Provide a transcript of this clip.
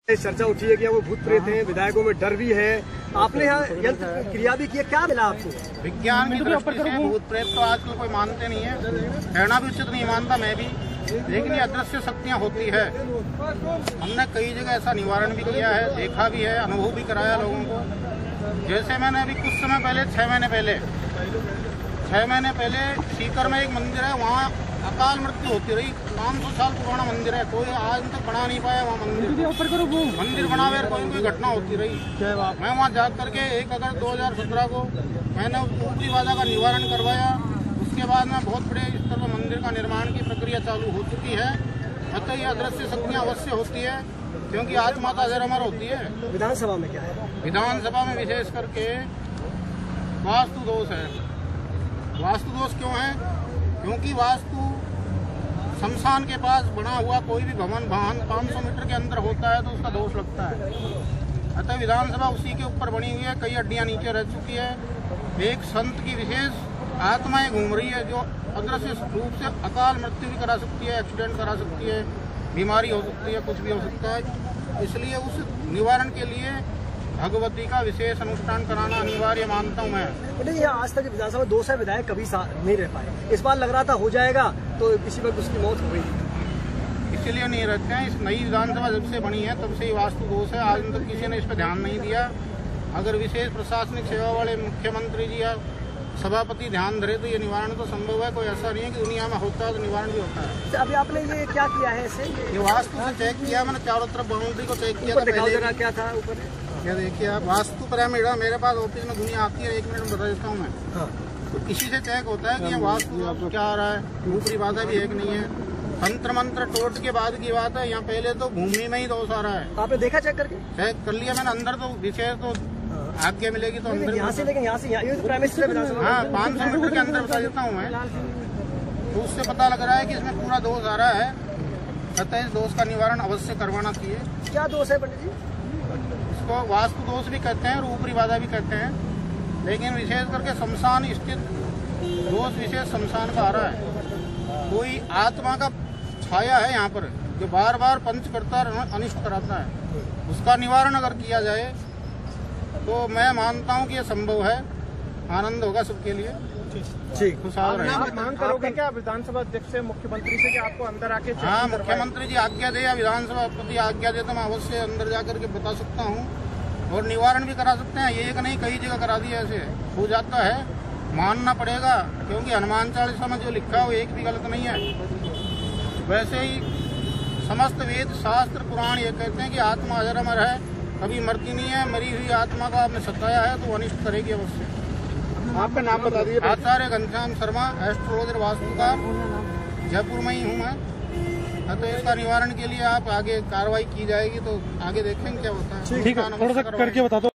चर्चा उठी है कि वो भूत प्रेत हैं, विधायकों में डर भी है। आपने यहाँ यंत्र क्रिया भी किया, क्या मिला आपको? विज्ञान की दृष्टि से भूत प्रेत तो आजकल कोई मानते नहीं है, कहना भी उचित नहीं मानता मैं भी, लेकिन ये अदृश्य शक्तियाँ होती है। हमने कई जगह ऐसा निवारण भी किया है, देखा भी है, अनुभव भी कराया लोगों को। जैसे मैंने अभी कुछ समय पहले 6 महीने पहले सीकर में एक मंदिर है, वहाँ अकाल मृत्यु होती रही। 500 साल पुराना मंदिर है, कोई आज तक बना नहीं पाया वहाँ मंदिर बनावे कोई घटना होती रही। मैं वहाँ जा करके 1 अगस्त 2017 को मैंने ऊपरी बाधा का निवारण करवाया। उसके बाद में बहुत बड़े स्तर पर मंदिर का निर्माण की प्रक्रिया चालू हो चुकी है। अतः ये अदृश्य शक्तियाँ अवश्य होती है, क्योंकि आत्मा का अजर अमर होती है। विधानसभा में क्या है? विधानसभा में विशेष करके वास्तु दोष है। वास्तु दोष क्यों है? क्योंकि वास्तु शमशान के पास बना हुआ कोई भी भवन 500 मीटर के अंदर होता है तो उसका दोष लगता है। अतः विधानसभा उसी के ऊपर बनी हुई है, कई हड्डियां नीचे रह चुकी है। एक संत की विशेष आत्माएं घूम रही है जो अदृश्य रूप से अकाल मृत्यु भी करा सकती है, एक्सीडेंट करा सकती है, बीमारी हो सकती है, कुछ भी हो सकता है। इसलिए उस निवारण के लिए भगवती का विशेष अनुष्ठान कराना अनिवार्य मानता हूँ मैं। नहीं, आज तक विधानसभा 2 से विधायक कभी नहीं रह पाए। इस बार लग रहा था हो जाएगा, तो किसी वक्त उसकी मौत हो गई। इसीलिए नहीं रहते हैं। इस नई विधानसभा जब से बनी है तब से ही वास्तु दोष है। आज तक किसी ने इस पर ध्यान नहीं दिया। अगर विशेष प्रशासनिक सेवा वाले मुख्यमंत्री जी या सभापति ध्यान धरे तो ये निवारण तो संभव है। कोई ऐसा नहीं है कि दुनिया में होता है तो निवारण भी होता है। अभी आपने ये क्या किया है इसे? ये वास्तु से चेक किया मैंने, चारों तरफ बाउंड्री को चेक किया था पहले। क्या था ऊपर? क्या देखिए आप, वास्तु पिरामिड है मेरे पास ऑफिस में, दुनिया आती है, 1 मिनट में बता देता हूँ मैं। हाँ। तो इसी से चेक होता है कि ये वास्तु क्या आ रहा है, ऊपरी बाधा भी एक नहीं है। तंत्र मंत्र टोट के बाद की बात है, यहाँ पहले तो भूमि में ही दोष आ रहा है। आपने देखा चेक करके? चेक कर लिया मैंने, अंदर तो विशेष तो आज्ञा मिलेगी तो अंदर। यहाँ से लेकिन यहाँ से हाँ 500 मीटर के अंदर बता देता हूँ मैं, तो उससे पता लग रहा है कि इसमें पूरा दोष आ रहा है। अतः इस दोष का निवारण अवश्य करवाना चाहिए। क्या दोष है पंडित जी? इसको वास्तु दोष भी कहते हैं और ऊपरी बाधा भी कहते हैं, लेकिन विशेष करके शमशान स्थित दोष विशेष शमशान का आ रहा है। कोई आत्मा का छाया है यहाँ पर जो बार बार पंच करता अनिष्ट कराता है, उसका निवारण अगर किया जाए तो मैं मानता हूँ कि यह संभव है। आनंद होगा सबके लिए। ठीक, खुशहाल रहेगा। आप मांग करोगे क्या विधानसभा अध्यक्ष से, मुख्यमंत्री से कि आपको अंदर आके? हाँ, मुख्यमंत्री जी आज्ञा दे या विधानसभा पति आज्ञा दे तो मैं अवश्य अंदर जाकर के बता सकता हूँ और निवारण भी करा सकते हैं। ये एक नहीं, कई जगह करा दिया, ऐसे हो जाता है, मानना पड़ेगा। क्योंकि हनुमान चालीसा में जो लिखा है वो एक भी गलत नहीं है। वैसे ही समस्त वेद शास्त्र पुराण ये कहते हैं कि आत्मा अजर अमर है, कभी मरती नहीं है। मरी हुई आत्मा का आपने सताया है तो अनिष्ट करेगी अवश्य। आपका नाम बता दीजिए। आचार्य घनश्याम शर्मा, एस्ट्रोलॉजर वास्तुकार, जयपुर में ही हूँ मैं। तो इसका निवारण के लिए आप आगे कार्रवाई की जाएगी तो आगे देखेंगे क्या होता है। ठीक है, थोड़ा सा करके बता दो।